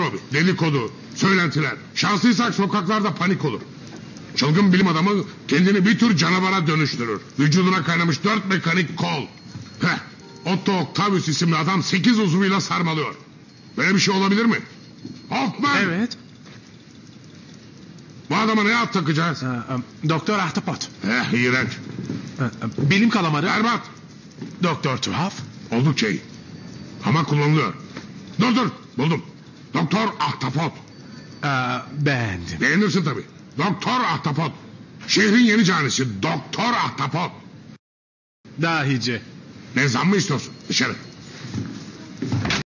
lobi, dedikodu, söylentiler. Şanslıysak sokaklarda panik olur. Çılgın bilim adamı kendini bir tür canavara dönüştürür. Vücuduna kaynamış 4 mekanik kol. Otto Octavius isimli adam 8 uzvuyla sarmalıyor. Böyle bir şey olabilir mi? Hoffman! Evet. Bu adama ne at takacağız? Doktor Ahtapot. İğrenç. Bilim kalamarı. Berbat. Doktor Tuhaf. Oldukça iyi. Ama kullanılıyor. Dur buldum. Doktor Ahtapot. Beğendim. Beğenirsin tabii. Doktor Ahtapot. Şehrin yeni canisi Doktor Ahtapot. Dahice. Ne zam mı istiyorsun? Dışarı.